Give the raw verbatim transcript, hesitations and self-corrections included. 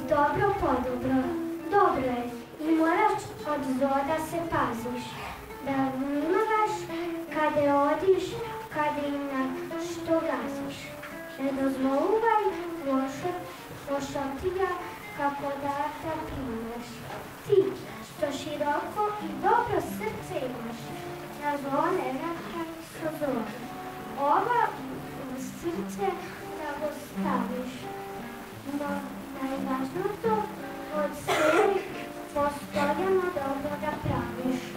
dobro podobro, dobro je i moraš od zoda se paziš, da vnimavaš kada odiš, kada im na što gaziš. Ne dozvoluvaj lošotija kako da te primaš. Ti što široko i dobro srce imaš, na zlo ne vrahaj sa zlom. Ova srce da go staviš, no najvažnije to od svih postojano dobro da praviš.